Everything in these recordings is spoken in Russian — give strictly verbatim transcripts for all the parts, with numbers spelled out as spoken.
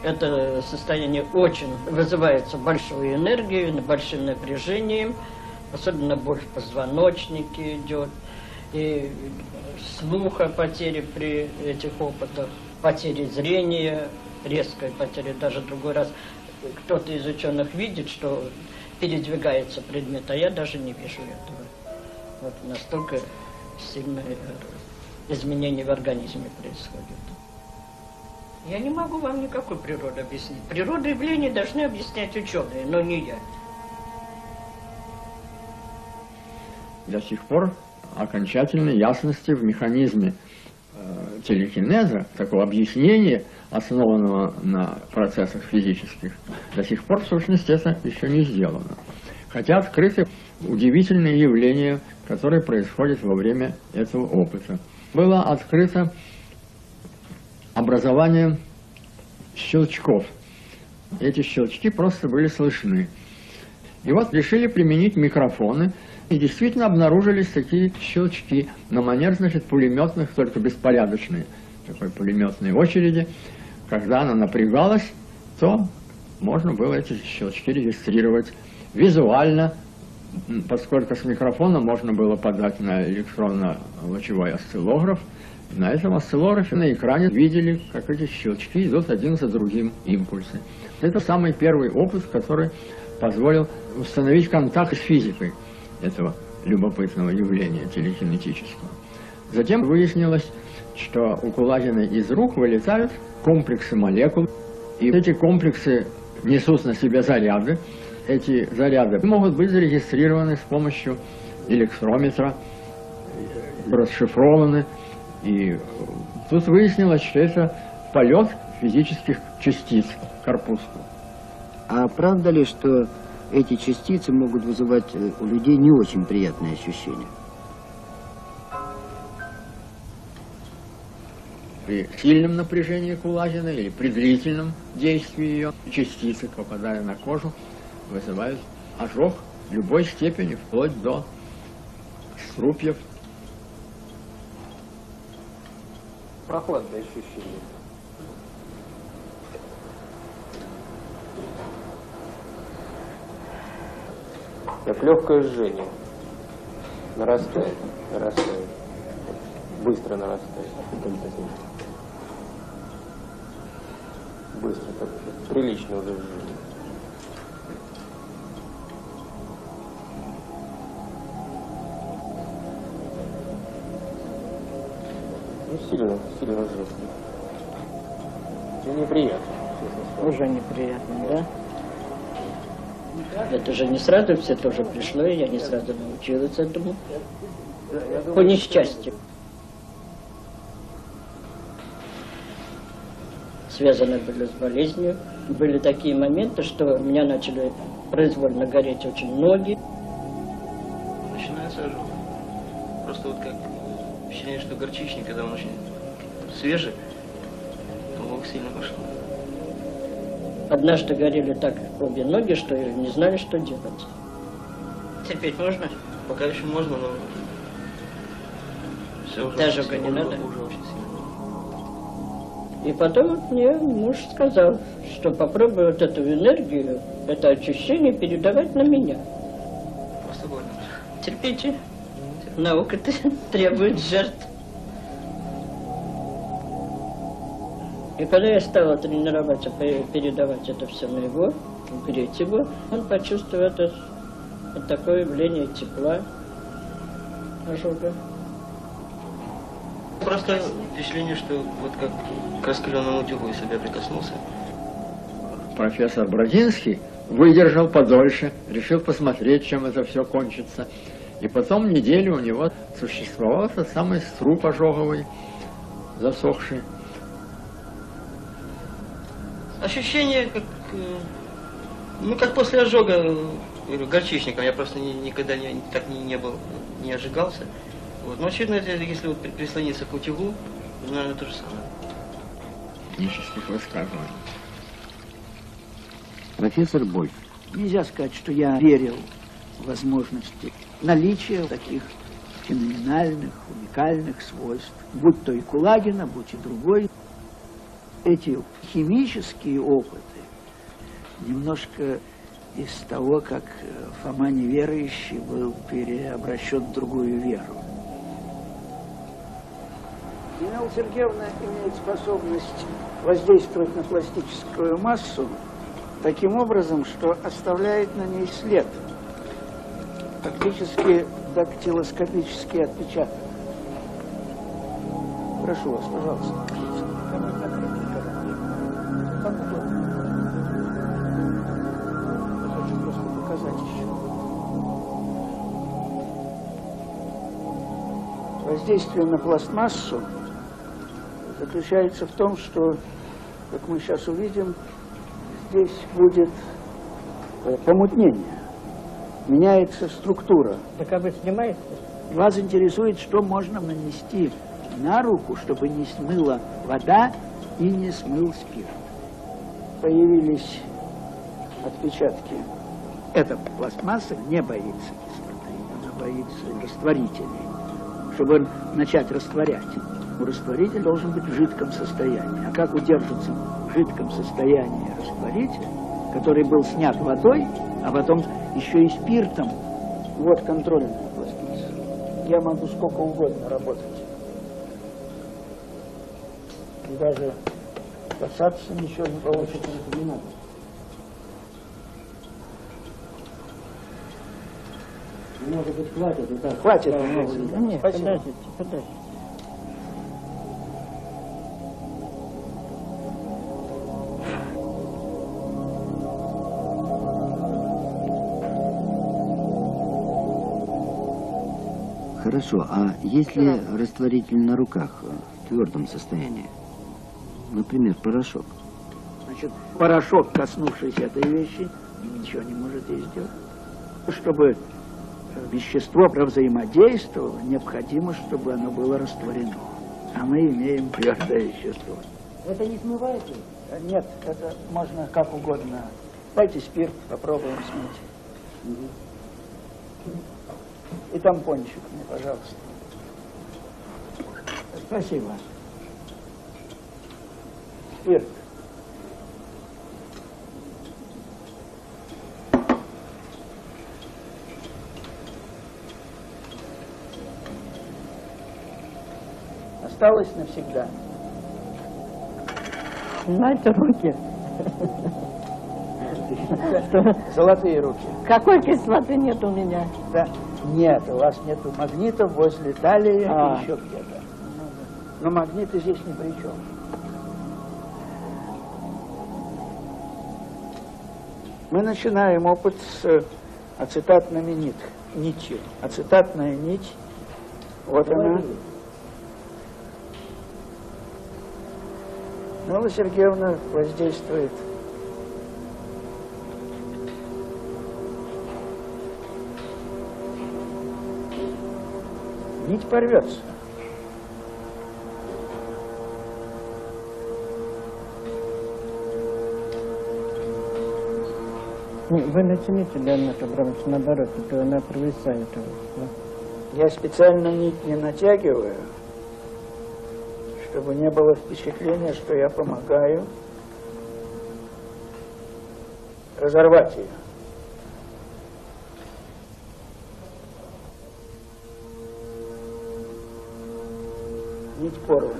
Это состояние очень вызывается большой энергией, большим напряжением, особенно боль в позвоночнике идет, и слуха потери при этих опытах, потери зрения, резкая потеря. Даже другой раз кто-то из ученых видит, что передвигается предмет, а я даже не вижу этого. Вот настолько сильное изменение в организме происходит. Я не могу вам никакой природы объяснить. Природу явлений должны объяснять ученые, но не я. До сих пор окончательной ясности в механизме э, телекинеза, такого объяснения, основанного на процессах физических, до сих пор, в сущности, это еще не сделано. Хотя открыты удивительные явления, которые происходят во время этого опыта. Было открыто образование щелчков. Эти щелчки просто были слышны. И вот решили применить микрофоны, и действительно обнаружились такие щелчки на манер, значит, пулеметных, только беспорядочной такой пулеметной очереди. Когда она напрягалась, то можно было эти щелчки регистрировать визуально, поскольку с микрофона можно было подать на электронно-лучевой осциллограф. На этом осциллографе на экране видели, как эти щелчки идут один за другим импульсы. Это самый первый опыт, который позволил установить контакт с физикой этого любопытного явления телекинетического. Затем выяснилось, что у Кулагиной из рук вылетают комплексы молекул, и эти комплексы несут на себе заряды. Эти заряды могут быть зарегистрированы с помощью электрометра, расшифрованы. И тут выяснилось, что это полет физических частиц к корпуску. А правда ли, что эти частицы могут вызывать у людей не очень приятные ощущения? При сильном напряжении Кулагина или при длительном действии ее частицы, попадая на кожу, вызывают ожог любой степени, вплоть до струпьев. Прохладное ощущение. Как легкое жжение. Нарастает, нарастает. Быстро нарастает. Быстро, так, прилично уже жжение. Ну, сильно, сильно жестко. Ну, неприятно. Уже неприятно, да? Это же не сразу все тоже пришло, и я не сразу научилась этому. По несчастью. Связаны были с болезнью. Были такие моменты, что у меня начали произвольно гореть очень ноги. Начинается ожог. Просто вот как ощущение, что горчичник, когда он очень свежий, ожог сильно пошел. Однажды горели так обе ноги, что не знали, что делать. Терпеть можно? Пока еще можно, но все уже, Даже очень, не уже, надо. уже очень сильно. И потом мне муж сказал, что попробуй вот эту энергию, это ощущение передавать на меня. Просто больно. Терпите. Наука требует жертв. И когда я стала тренироваться, передавать это все на его, греть его, он почувствовал это, это такое явление тепла, ожога. Просто впечатление, что вот как к раскаленному утюгу я себя прикоснулся. Профессор Бродинский выдержал подольше, решил посмотреть, чем это все кончится. И потом неделю у него существовал этот самый струп ожоговый, засохший. Ощущение, как, ну, как после ожога, говорю, горчичником. Я просто ни, никогда не, так не, не был, не ожигался. Вот. Но, очевидно, если вот прислониться к утюгу, наверное, то же самое. Технических высказываний. Профессор Больф, Нельзя сказать, что я верил в возможности наличия таких феноменальных, уникальных свойств, будь то и Кулагина, будь и другой. эти химические опыты немножко из того, как Фома неверующий был переобращен в другую веру. Нинель Сергеевна имеет способность воздействовать на пластическую массу таким образом, что оставляет на ней след, фактически дактилоскопический отпечаток. Прошу вас, пожалуйста. Хочу просто показать еще. Воздействие на пластмассу заключается в том, что, как мы сейчас увидим, здесь будет помутнение, меняется структура. Так а вы снимаете? Вас интересует, что можно нанести на руку, чтобы не смыла вода и не смыл спирт. Появились отпечатки. Эта пластмасса не боится кислоты, она боится растворителей. Чтобы начать растворять, растворитель должен быть в жидком состоянии. А как удержится в жидком состоянии растворитель, который был снят водой, а потом еще и спиртом? Вот контрольная пластмасса. Я могу сколько угодно работать. И даже касаться ничего не получится. Не надо. Может быть, хватит? И так. Хватит. Да, нет, Спасибо. подождите, подождите. Хорошо, а если растворитель на руках в твердом состоянии? Например, порошок. Значит, порошок, коснувшийся этой вещи, ничего не может ей сделать. Чтобы вещество взаимодействовало, необходимо, чтобы оно было растворено. А мы имеем твердое вещество. Это не смывается? Нет, это можно как угодно. Дайте спирт, попробуем смыть. Угу. И тампончик мне, пожалуйста. Спасибо. Спирт. Осталось навсегда. Знаете, руки. Золотые руки. Какой кислоты нет у меня? Да. Нет, у вас нету магнитов возле талии А. и еще где-то. Но магниты здесь ни при чем. Мы начинаем опыт с ацетатными нит, нитью. Ацетатная нить, вот она. Нинель Сергеевна воздействует. Нить порвется. Не, вы натяните, Леонид Абрамович, наоборот, а то она провисает. Я специально нить не натягиваю, чтобы не было впечатления, что я помогаю разорвать ее. Нить порвана.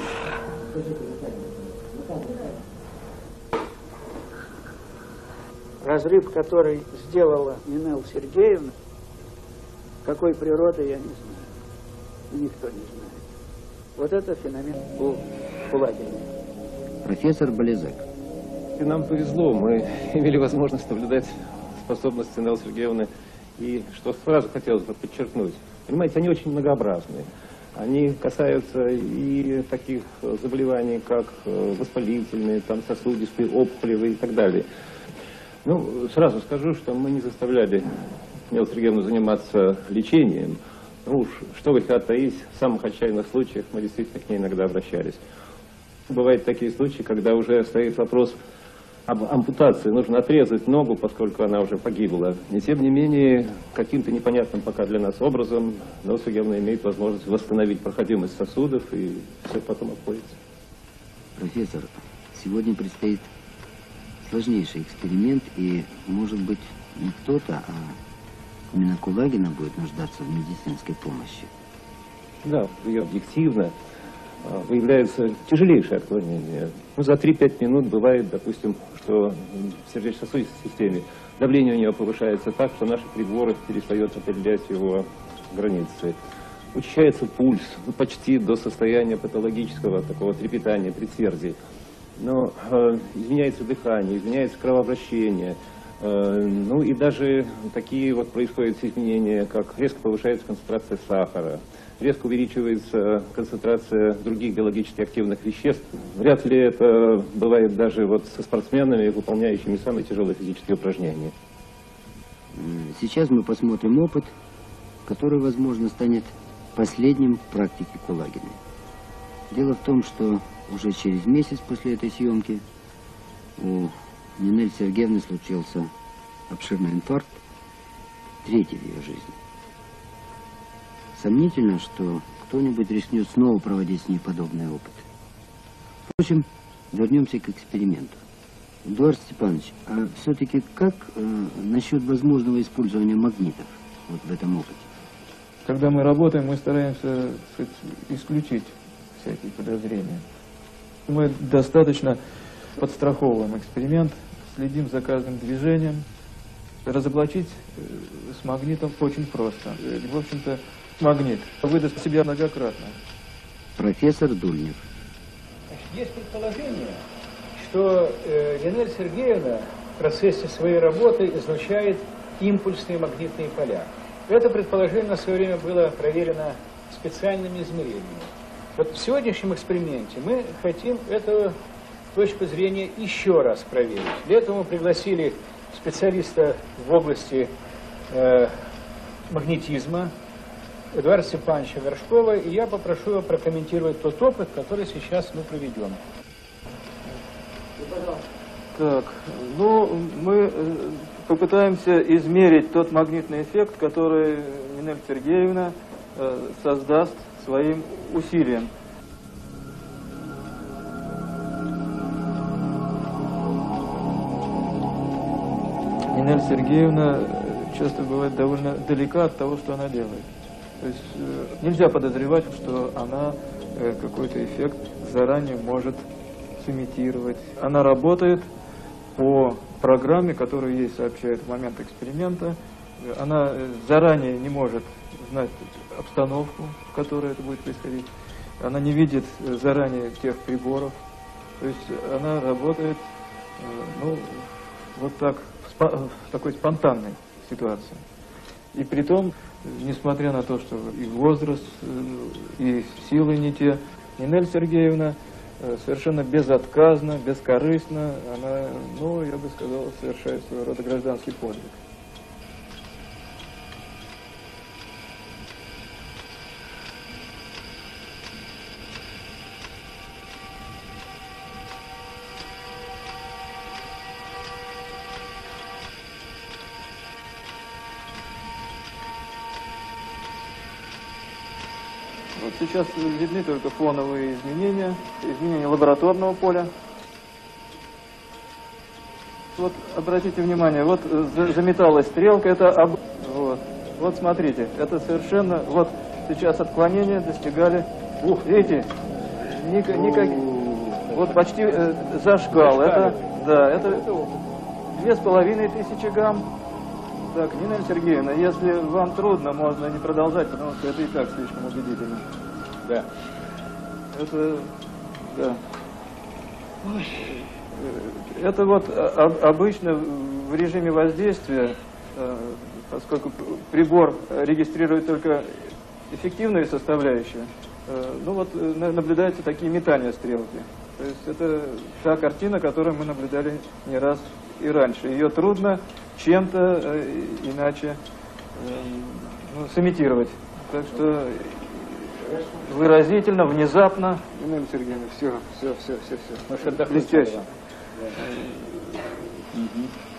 Разрыв, который сделала Нинель Сергеевна, какой природы, я не знаю. Никто не знает. Вот это феномен у Кулагина. Профессор Болезек. И нам повезло, мы имели возможность наблюдать способности Нинель Сергеевны. И что сразу хотелось бы подчеркнуть, понимаете, они очень многообразные. Они касаются и таких заболеваний, как воспалительные, там, сосудистые, опухолевые и так далее. Ну, сразу скажу, что мы не заставляли Нинель Сергеевну заниматься лечением. Ну уж, что вы хотят таить, в самых отчаянных случаях мы действительно к ней иногда обращались. Бывают такие случаи, когда уже стоит вопрос об ампутации. Нужно отрезать ногу, поскольку она уже погибла. И тем не менее, каким-то непонятным пока для нас образом Нинель Сергеевна имеет возможность восстановить проходимость сосудов, и все потом обходится. Профессор, Сегодня предстоит сложнейший эксперимент, и, может быть, не кто-то, а именно Кулагина будет нуждаться в медицинской помощи. Да, и объективно выявляется тяжелейшее отклонение. Ну, за три-пять минут бывает, допустим, что в сердечно-сосудистой системе давление у нее повышается так, что наши приборы перестают определять его границы. Учащается пульс, ну, почти до состояния патологического такого трепетания, предсердий. Но э, изменяется дыхание, изменяется кровообращение. Э, ну и даже такие вот происходят изменения, как резко повышается концентрация сахара, резко увеличивается концентрация других биологически активных веществ. Вряд ли это бывает даже вот со спортсменами, выполняющими самые тяжелые физические упражнения. Сейчас мы посмотрим опыт, который, возможно, станет последним в практике Кулагиной. Дело в том, что уже через месяц после этой съемки у Нинель Сергеевны случился обширный инфаркт, третий в ее жизни. Сомнительно, что кто-нибудь рискнет снова проводить с ней подобный опыт. Впрочем, вернемся к эксперименту. Эдуард Степанович, а все-таки как э, насчет возможного использования магнитов вот в этом опыте? Когда мы работаем, мы стараемся, так сказать, исключить всякие подозрения. Мы достаточно подстраховываем эксперимент, следим за каждым движением. Разоблачить с магнитом очень просто. В общем-то, магнит выдаст себя многократно. Профессор Дульнев. Есть предположение, что э, Нинель Сергеевна в процессе своей работы излучает импульсные магнитные поля. Это предположение на свое время было проверено специальными измерениями. Вот в сегодняшнем эксперименте мы хотим эту точку зрения еще раз проверить. Для этого мы пригласили специалиста в области э, магнетизма Эдуарда Степановича Горшкова, и я попрошу его прокомментировать тот опыт, который сейчас мы проведем. Так, ну, мы попытаемся измерить тот магнитный эффект, который Нинель Сергеевна э, создаст своим усилием. Нинель Сергеевна часто бывает довольно далека от того, что она делает. То есть э, нельзя подозревать, что она э, какой-то эффект заранее может сымитировать. Она работает по программе, которую ей сообщают в момент эксперимента. Она заранее не может знать обстановку, в которой это будет происходить. Она не видит заранее тех приборов. То есть она работает, ну, вот так, в такой спонтанной ситуации. И при том, несмотря на то, что и возраст, и силы не те, Нинель Сергеевна совершенно безотказно, бескорыстно, она, ну, я бы сказал, совершает своего рода гражданский подвиг. Вот сейчас видны только фоновые изменения, изменения лабораторного поля. Вот обратите внимание, вот заметалась стрелка, это об... вот, вот смотрите, это совершенно, вот сейчас отклонения достигали, ух, видите, ник, никак, вот почти э, зашкал, это, да, это две с половиной тысячи гамм. Так, Нинель Сергеевна, если вам трудно, можно не продолжать, потому что это и так слишком убедительно. Да. Это, да. Это вот обычно в режиме воздействия, поскольку прибор регистрирует только эффективные составляющие, ну вот наблюдаются такие метания стрелки. То есть это та картина, которую мы наблюдали не раз и раньше. Ее трудно чем-то э, иначе э, ну, сымитировать. Так что выразительно, внезапно. Нинель Сергеевна, все, все, все, все, все. Блестяще.